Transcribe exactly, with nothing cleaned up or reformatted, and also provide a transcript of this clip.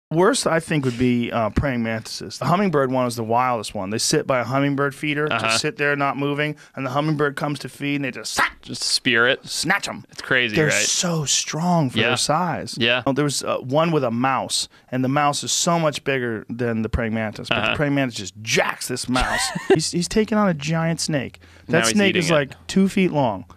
Worst, I think, would be uh, praying mantises. The hummingbird one is the wildest one. They sit by a hummingbird feeder, Uh-huh. just sit there not moving, and the hummingbird comes to feed, and they just Just spear it. snatch them. It's crazy, They're right? so strong for Yeah. their size. Yeah. Oh, there was uh, one with a mouse, and the mouse is so much bigger than the praying mantis, but Uh-huh. the praying mantis just jacks this mouse. he's, he's taking on a giant snake. That Now he's snake eating is it. like two feet long.